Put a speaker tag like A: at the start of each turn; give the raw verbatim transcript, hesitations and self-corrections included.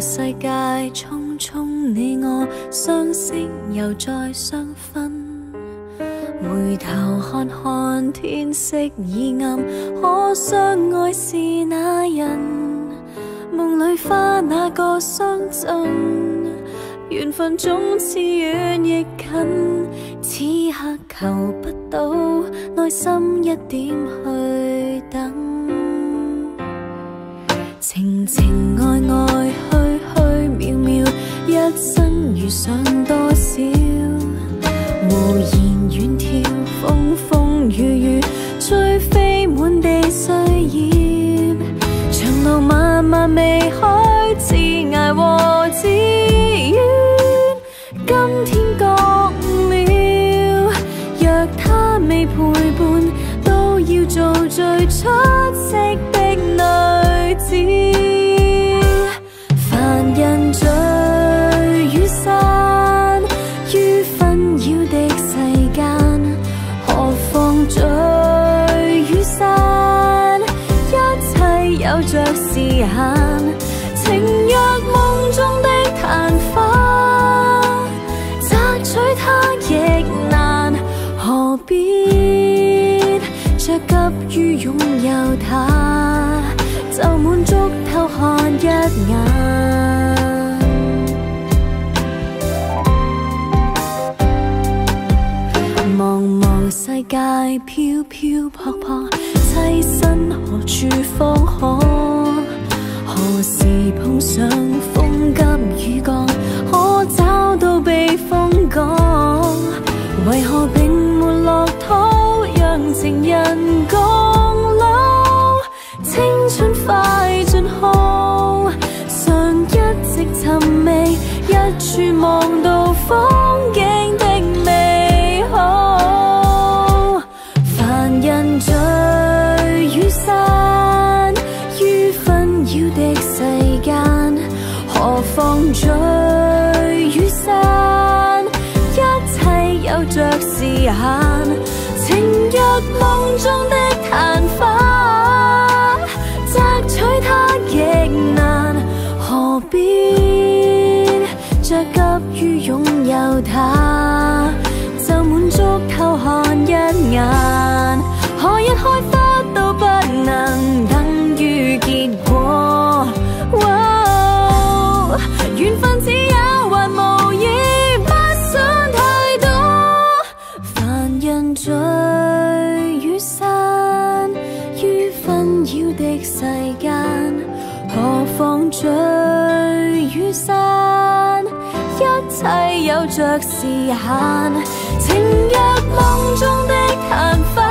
A: 世界匆匆，你我相識又再相分。回頭看看天色已暗，可相愛是那人？夢裏花那個相贈，緣分總似遠亦近。此刻求不到，內心一點去等。情情愛愛，虛虛渺渺，一生遇上多少？無言遠眺，風風雨雨，追飛滿地歲月。長路漫漫未開，自捱和自怨。今天覺了，若他未陪伴，都要做最出色的女子。凡人聚與散，於紛擾的世間，何況聚與散，一切有着時限。情若夢中的曇花，摘取它亦難，何必着急於擁有它，就滿足偷看一眼。茫茫世界飄飄泊泊，棲身何處方可？何時碰上風急雨降，可找到避風港？為何並沒落土，讓情人共老？青春快盡耗，常一直尋覓一處望到風景的美好。凡人聚與散，於紛擾的世間，何況聚與散，一切有着時限。情若夢中的曇花，摘取它亦難，何必着急於擁有它，就滿足偷看一眼。何日開花都不能等於結果。哦，緣分只有還無意，不想太多。凡人聚與散，於紛擾的世間，何況聚與散，一切有着時限。情若夢中的曇花，